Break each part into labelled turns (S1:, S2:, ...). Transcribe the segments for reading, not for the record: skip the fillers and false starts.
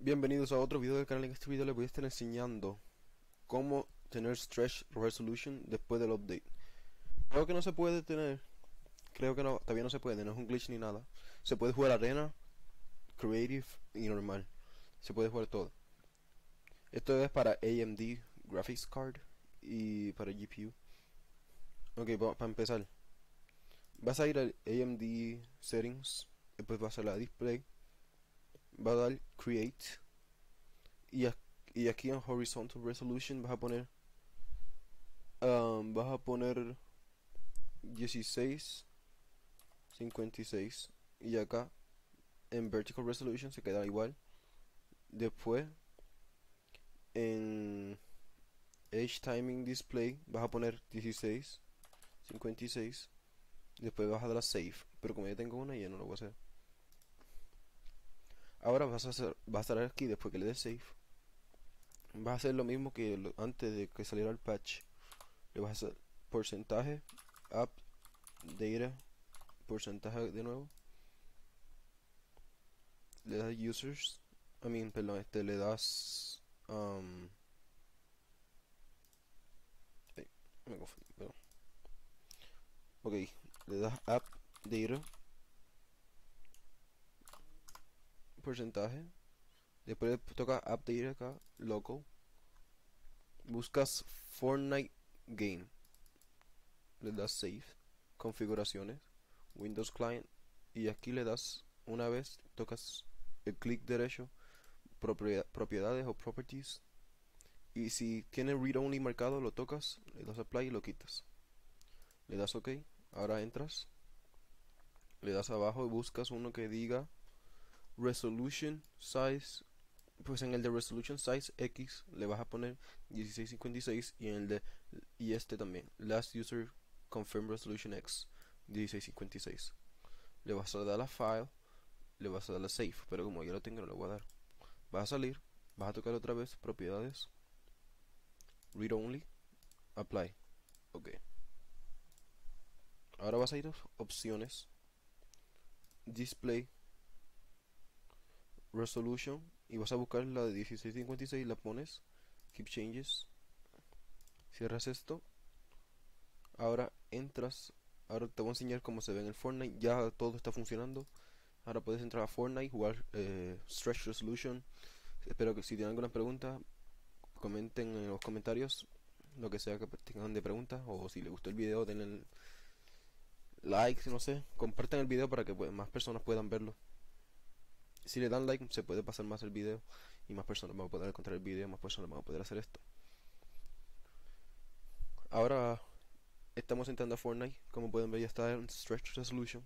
S1: Bienvenidos a otro video del canal. En este video les voy a estar enseñando cómo tener Stretch Resolution después del update. Creo que no se puede tener, creo que no, todavía no se puede, no es un glitch ni nada. Se puede jugar Arena, Creative y normal. Se puede jugar todo. Esto es para AMD Graphics Card y para GPU. Ok, para empezar, vas a ir al AMD Settings, después vas a la Display, vas a dar Create y aquí en Horizontal Resolution vas a poner 1656 y acá en Vertical Resolution se queda igual. Después en Edge Timing Display vas a poner 1656. Después vas a dar a Save, pero como ya tengo una ya no lo voy a hacer. Ahora vas a estar aquí después que le des Save. Vas a hacer lo mismo que antes de que saliera el patch. Le vas a hacer porcentaje, app, data, porcentaje de nuevo. Le das users, perdón, le das me confundí, perdón. Ok, le das app, data, porcentaje. Después le toca app data acá, local. Buscas Fortnite Game. Le das save, configuraciones, Windows Client, y aquí le das una vez, tocas el clic derecho, propiedades o properties, y si tiene read only marcado lo tocas, le das apply y lo quitas, le das ok. Ahora entras, le das abajo y buscas uno que diga resolution size. Pues en el de resolution size X le vas a poner 1656 y en el de y este también last user confirm resolution X 1656. Le vas a dar a file, le vas a dar a save, pero como ya lo tengo no lo voy a dar. Vas a salir, vas a tocar otra vez propiedades, read only, apply, ok. Ahora vas a ir a opciones, display, resolution, y vas a buscar la de 1656, la pones, keep changes, cierras esto. Ahora entras, ahora te voy a enseñar cómo se ve en el Fortnite. Ya todo está funcionando. Ahora puedes entrar a Fortnite, jugar Stretch Resolution. Espero que si tienen alguna pregunta comenten en los comentarios lo que sea que tengan de preguntas, o si les gustó el video denle like, no sé, compartan el video para que más personas puedan verlo. Si le dan like se puede pasar más el video y más personas van a poder encontrar el video, más personas van a poder hacer esto. Ahora estamos entrando a Fortnite, como pueden ver ya está en Stretch Resolution.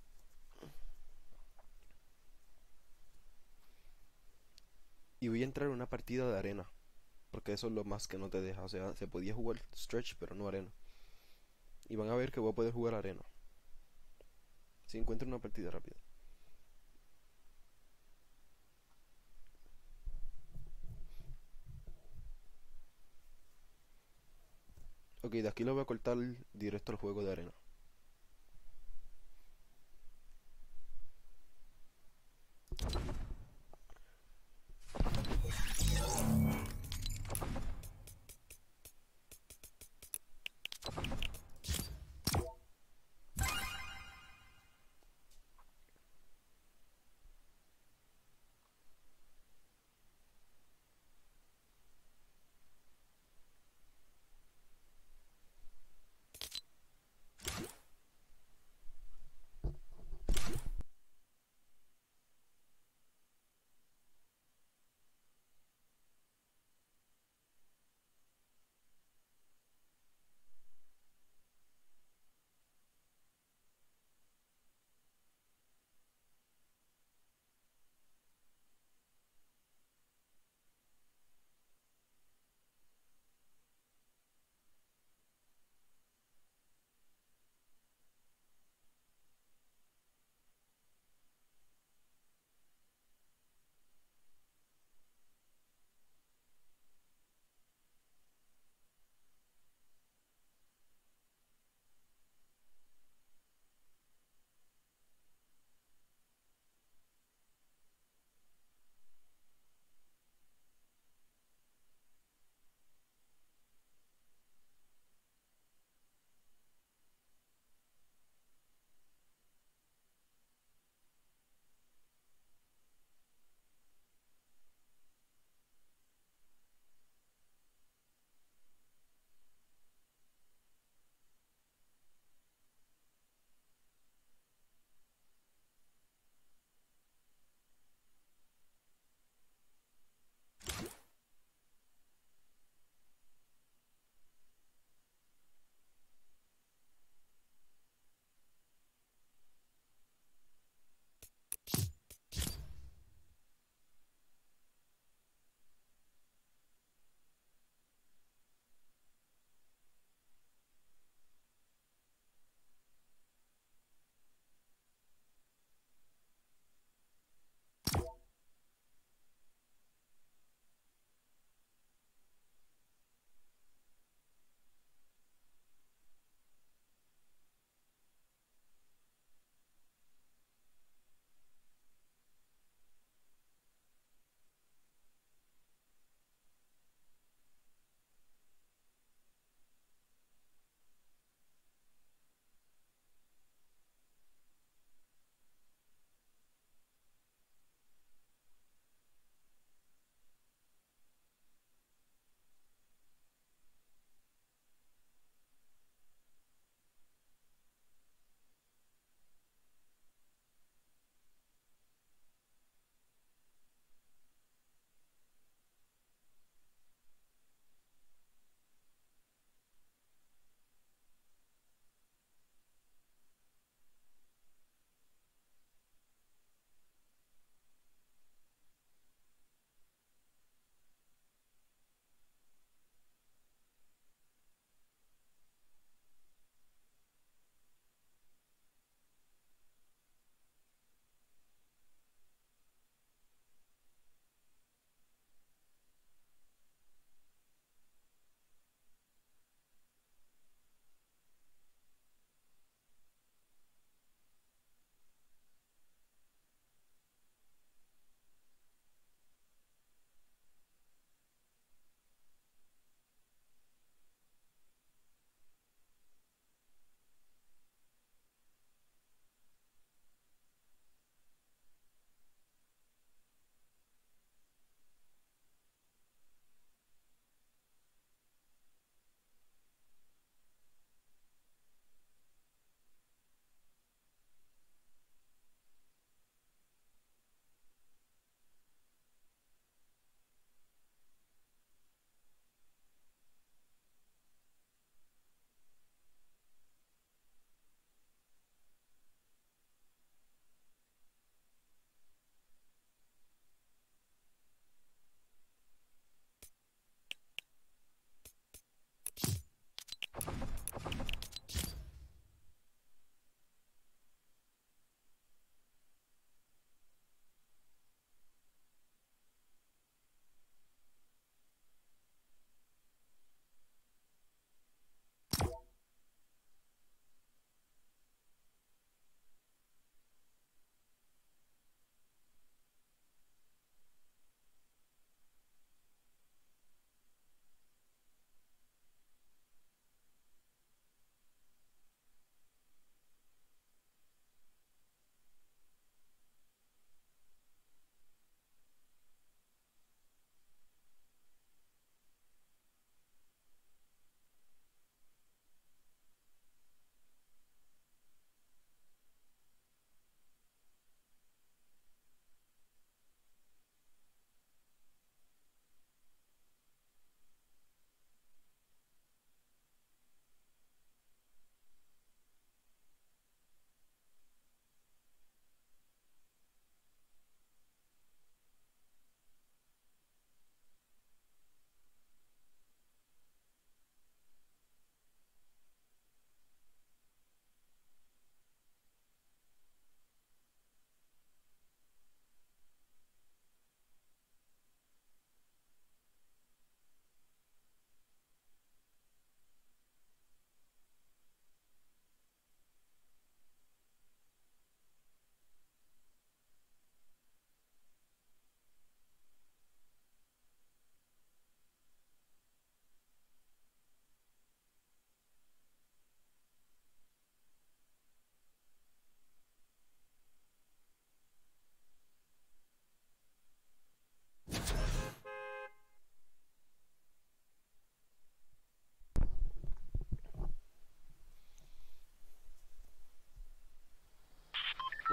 S1: Y voy a entrar en una partida de arena, porque eso es lo más que no te deja. O sea, se podía jugar Stretch pero no arena. Y van a ver que voy a poder jugar arena si encuentro una partida rápida. Ok, de aquí lo voy a cortar directo al juego de arena.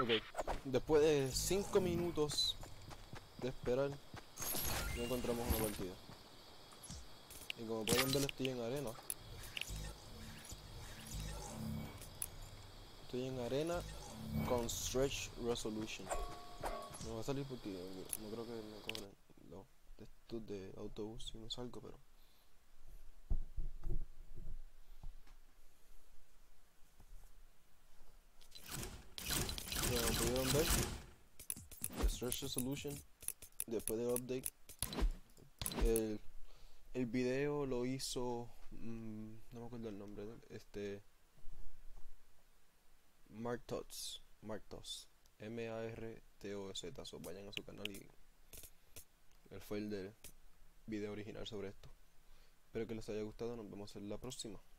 S1: Ok, después de 5 minutos de esperar, ya encontramos una partida. Y como pueden ver, estoy en arena. Estoy en arena con Stretch Resolution. Me va a salir porque no creo que me cobren los textos de autobús si no salgo, pero... Como pudieron ver, Stretch Resolution, después del update, el, el video lo hizo... no me acuerdo el nombre, ¿no? Martos, Martos, Martos, so vayan a su canal y él fue el del video original sobre esto. Espero que les haya gustado, nos vemos en la próxima.